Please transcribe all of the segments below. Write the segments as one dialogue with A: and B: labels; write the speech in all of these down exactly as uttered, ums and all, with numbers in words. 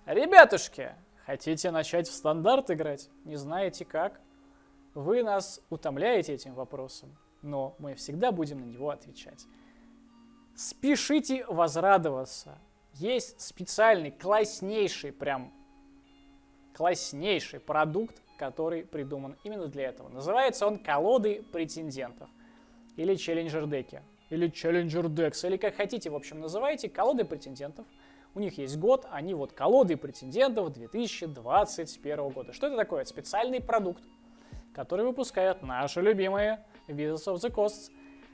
A: Ребятушки, хотите начать в стандарт играть? Не знаете как? Вы нас утомляете этим вопросом, но мы всегда будем на него отвечать. Спешите возрадоваться. Есть специальный, класснейший, прям класснейший продукт, который придуман именно для этого. Называется он колоды претендентов. Или челленджер деки. Или челленджер декс. Или как хотите, в общем, называйте. Колоды претендентов. У них есть год. Они вот колоды претендентов две тысячи двадцать первого года. Что это такое? Это специальный продукт, который выпускают наши любимые Wizards of the Coast.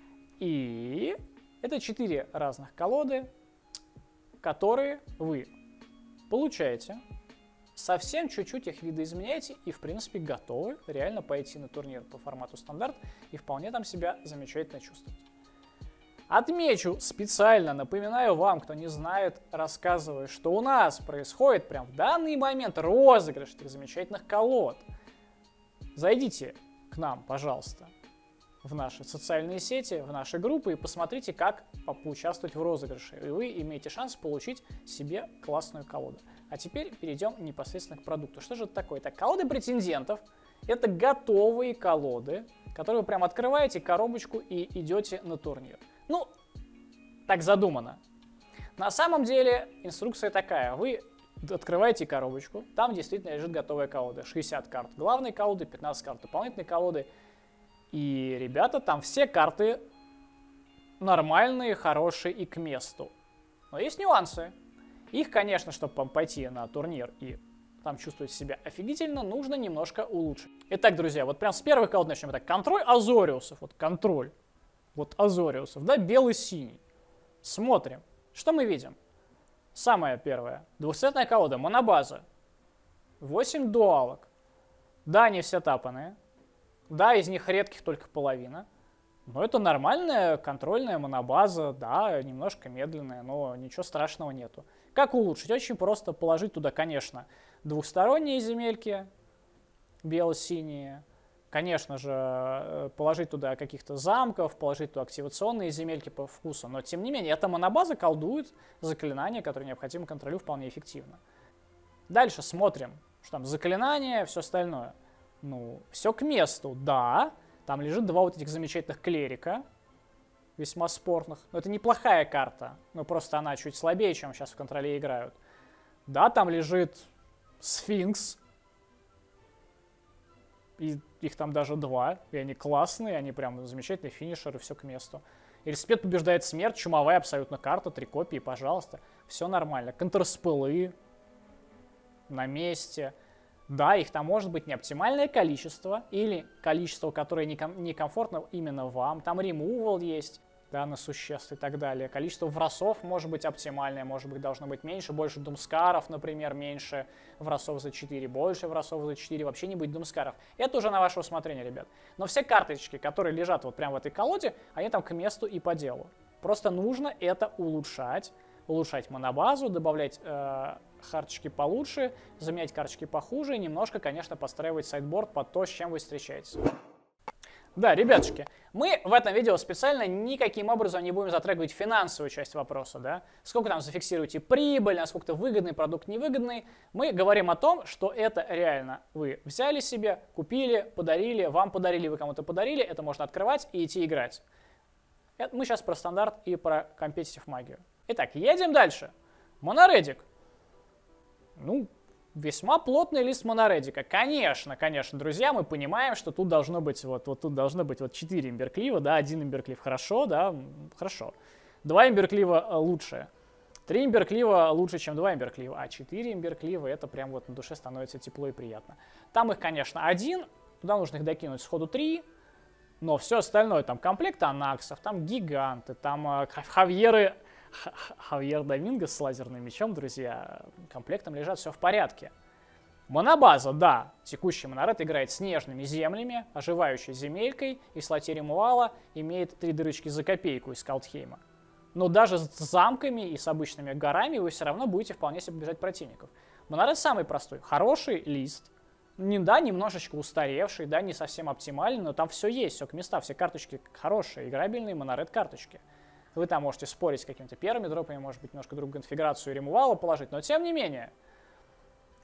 A: И это четыре разных колоды, которые вы получаете, совсем чуть-чуть их видоизменяете и, в принципе, готовы реально пойти на турнир по формату стандарт и вполне там себя замечательно чувствовать. Отмечу специально, напоминаю вам, кто не знает, рассказываю, что у нас происходит прямо в данный момент розыгрыш этих замечательных колод. Зайдите к нам, пожалуйста, в наши социальные сети, в наши группы и посмотрите, как поучаствовать в розыгрыше. И вы имеете шанс получить себе классную колоду. А теперь перейдем непосредственно к продукту. Что же это такое? Это колоды претендентов. Это готовые колоды, которые вы прям открываете коробочку и идете на турнир. Ну, так задумано. На самом деле инструкция такая. Вы открываете коробочку, там действительно лежит готовая колода. шестьдесят карт главной колоды, пятнадцать карт дополнительной колоды. И, ребята, там все карты нормальные, хорошие и к месту. Но есть нюансы. Их, конечно, чтобы пойти на турнир и там чувствовать себя офигительно, нужно немножко улучшить. Итак, друзья, вот прям с первой колоды начнем. Итак, контроль Азориусов. Вот контроль. Вот Азориусов, да, белый-синий. Смотрим. Что мы видим? Самое первое. Двухцветная колода, монобаза. восемь дуалок. Да, они все тапанные. Да, из них редких только половина. Но это нормальная контрольная монобаза. Да, немножко медленная, но ничего страшного нету. Как улучшить? Очень просто положить туда, конечно, двухсторонние земельки, бело-синие. Конечно же, положить туда каких-то замков, положить туда активационные земельки по вкусу. Но, тем не менее, эта монобаза колдует заклинания, которые необходимы контролю вполне эффективно. Дальше смотрим, что там заклинания, все остальное. Ну, все к месту, да. Там лежит два вот этих замечательных клерика, весьма спорных. Но это неплохая карта, но просто она чуть слабее, чем сейчас в контроле играют. Да, там лежит сфинкс. И их там даже два, и они классные, они прям замечательные финишеры, все к месту. Эльспет побеждает смерть, чумовая абсолютно карта, три копии, пожалуйста. Все нормально. Контрспылы на месте. Да, их там может быть не оптимальное количество, или количество, которое некомфортно именно вам. Там ремувал есть, да, на существ и так далее. Количество врасов может быть оптимальное, может быть должно быть меньше. Больше думскаров, например, меньше врасов за четыре, больше врасов за четыре, вообще не быть думскаров. Это уже на ваше усмотрение, ребят. Но все карточки, которые лежат вот прямо в этой колоде, они там к месту и по делу. Просто нужно это улучшать. Улучшать монобазу, добавлять э, карточки получше, заменять карточки похуже и немножко, конечно, подстраивать сайдборд под то, с чем вы встречаетесь. Да, ребятушки, мы в этом видео специально никаким образом не будем затрагивать финансовую часть вопроса, да, сколько там зафиксируете прибыль, насколько выгодный продукт, невыгодный. Мы говорим о том, что это реально вы взяли себе, купили, подарили, вам подарили, вы кому-то подарили, это можно открывать и идти играть. Это мы сейчас про стандарт и про компетитив магию. Итак, едем дальше. Моноредик. Ну, весьма плотный лист моноредика. Конечно, конечно, друзья, мы понимаем, что тут должно быть вот, вот тут должно быть вот четыре имберклива, да, один имберклив хорошо, да, хорошо. Два имберклива лучше. Три имберклива лучше, чем два имберклива, а четыре имберклива это прям вот на душе становится тепло и приятно. Там их, конечно, один, туда нужно их докинуть сходу три. Но все остальное, там комплект анаксов, там гиганты, там э, хавьеры, Хавьер Домингос с лазерным мечом, друзья, комплектом лежат, все в порядке. Монобаза, да, текущий моноред играет с нежными землями, оживающей земелькой, и слоте ремуала имеет три дырочки за копейку из Калдхейма. Но даже с замками и с обычными горами вы все равно будете вполне себе побеждать противников. Моноред самый простой, хороший лист. Не, да, немножечко устаревший, да, не совсем оптимальный, но там все есть, все к местам, все карточки хорошие, играбельные моноред карточки. Вы там можете спорить с какими-то первыми дропами, может быть, немножко другую конфигурацию ремувала положить, но тем не менее,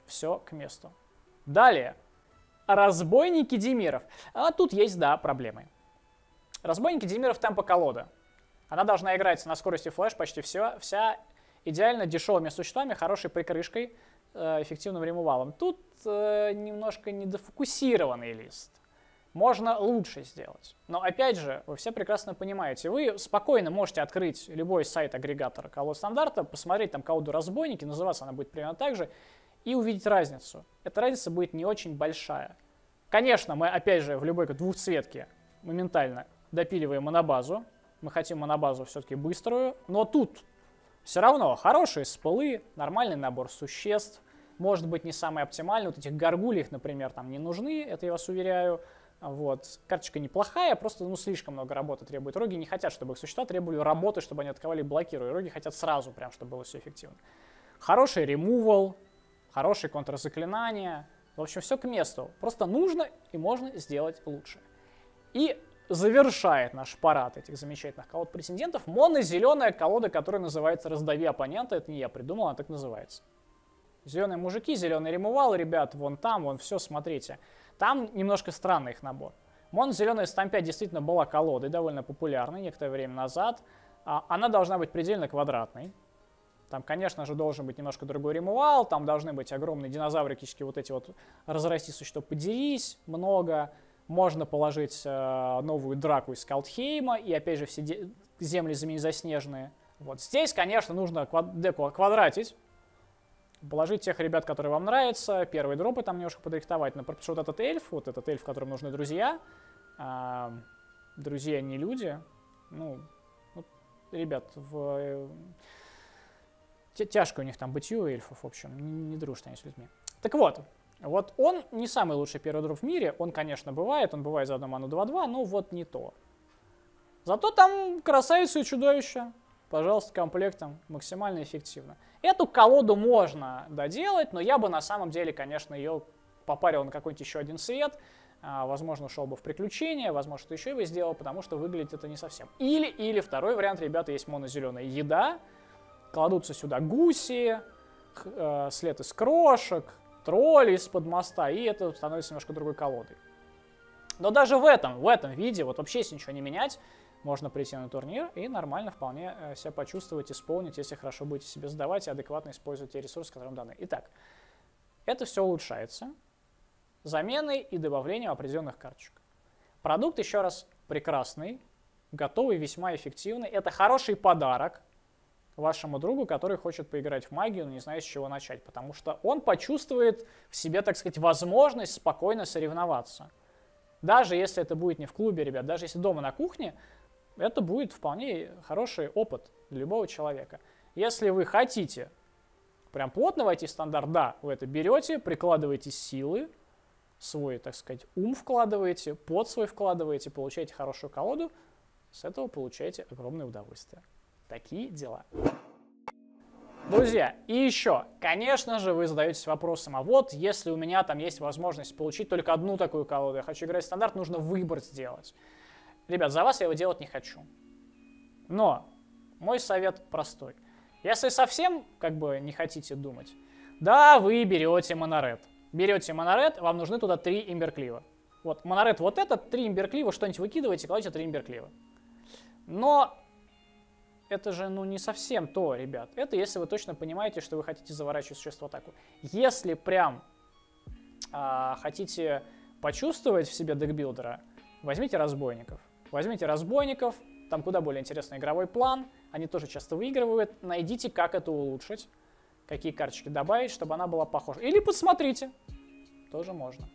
A: все к месту. Далее. Разбойники Димиров. А тут есть, да, проблемы. Разбойники Димиров темпо-колода. Она должна играть на скорости флеш почти все, вся идеально дешевыми существами, хорошей прикрышкой, эффективным ремувалом. Тут э, немножко недофокусированный лист. Можно лучше сделать. Но опять же, вы все прекрасно понимаете, вы спокойно можете открыть любой сайт агрегатора колод стандарта, посмотреть там колоду разбойники, называться она будет примерно так же, и увидеть разницу. Эта разница будет не очень большая. Конечно, мы опять же в любой двухцветке моментально допиливаем монобазу. Мы хотим монобазу все-таки быструю, но тут все равно хорошие спылы, нормальный набор существ. Может быть, не самый оптимальный. Вот этих горгулей, например, там не нужны, это я вас уверяю. Вот. Карточка неплохая, просто ну, слишком много работы требует. Роги не хотят, чтобы их существа требовали работы, чтобы они атаковали и блокировали. Роги хотят сразу, прям, чтобы было все эффективно. Хороший ремувал, хорошие контрзаклинания. В общем, все к месту. Просто нужно и можно сделать лучше. И завершает наш парад этих замечательных колод претендентов моно-зеленая колода, которая называется «Раздави оппонента». Это не я придумал, она так называется. Зеленые мужики, зеленый ремувал, ребят, вон там, вон все, смотрите. Там немножко странный их набор. Моно-зеленая стам пять действительно была колодой, довольно популярной некоторое время назад. Она должна быть предельно квадратной. Там, конечно же, должен быть немножко другой ремувал, там должны быть огромные динозаврические вот эти вот разрасти существа, подерись много. Можно положить э, новую драку из Калдхейма и, опять же, все земли заменить заснеженные. Вот здесь, конечно, нужно квад деку квадратить, положить тех ребят, которые вам нравятся, первые дропы там немножко подрихтовать. Например, что вот этот эльф, вот этот эльф, которому нужны друзья, э, друзья не люди, ну, ну ребят, в... Э, тяжко у них там быть у эльфов, в общем, не, не дружат они с людьми. Так вот. Вот он не самый лучший первый дроп в мире, он, конечно, бывает, он бывает за одну ману два-два, но вот не то. Зато там красавица и чудовище, пожалуйста, комплектом, максимально эффективно. Эту колоду можно доделать, но я бы на самом деле, конечно, ее попарил на какой-нибудь еще один цвет, возможно, шел бы в приключения, возможно, что еще бы сделал, потому что выглядит это не совсем. Или, или второй вариант, ребята, есть моно-зеленая еда, кладутся сюда гуси, след из крошек, тролли из-под моста, и это становится немножко другой колодой. Но даже в этом, в этом виде, вот вообще если ничего не менять, можно прийти на турнир и нормально вполне себя почувствовать, исполнить, если хорошо будете себе сдавать и адекватно использовать те ресурсы, которые вам даны. Итак, это все улучшается заменой и добавлением определенных карточек. Продукт, еще раз, прекрасный, готовый, весьма эффективный. Это хороший подарок вашему другу, который хочет поиграть в магию, но не знает, с чего начать, потому что он почувствует в себе, так сказать, возможность спокойно соревноваться. Даже если это будет не в клубе, ребят, даже если дома на кухне, это будет вполне хороший опыт для любого человека. Если вы хотите прям плотно войти в стандарт, да, вы это берете, прикладываете силы, свой, так сказать, ум вкладываете, пот свой вкладываете, получаете хорошую колоду, с этого получаете огромное удовольствие. Такие дела. Друзья, и еще, конечно же, вы задаетесь вопросом, а вот если у меня там есть возможность получить только одну такую колоду, я хочу играть в стандарт, нужно выбор сделать. Ребят, за вас я его делать не хочу. Но мой совет простой. Если совсем как бы не хотите думать, да, вы берете моноред. Берете моноред, вам нужны туда три имберклива. Вот моноред вот этот, три имберклива, что-нибудь выкидываете, кладете три имберклива. Но это же, ну, не совсем то, ребят. Это если вы точно понимаете, что вы хотите заворачивать существо в атаку. Если прям а, хотите почувствовать в себе декбилдера, возьмите разбойников. Возьмите разбойников, там куда более интересный игровой план, они тоже часто выигрывают. Найдите, как это улучшить, какие карточки добавить, чтобы она была похожа. Или посмотрите, тоже можно.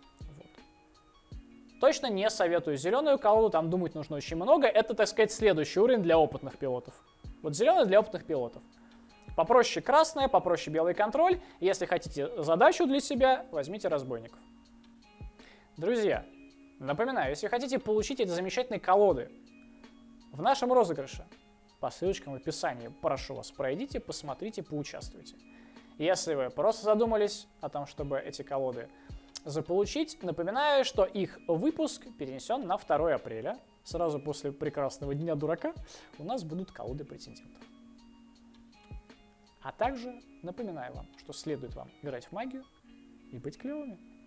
A: Точно не советую зеленую колоду, там думать нужно очень много. Это, так сказать, следующий уровень для опытных пилотов. Вот зеленая для опытных пилотов. Попроще красная, попроще белый контроль. Если хотите задачу для себя, возьмите разбойников. Друзья, напоминаю, если хотите получить эти замечательные колоды в нашем розыгрыше, по ссылочкам в описании, прошу вас, пройдите, посмотрите, поучаствуйте. Если вы просто задумались о том, чтобы эти колоды заполучить, напоминаю, что их выпуск перенесен на второе апреля. Сразу после прекрасного Дня Дурака у нас будут колоды претендентов. А также напоминаю вам, что следует вам играть в магию и быть клевыми.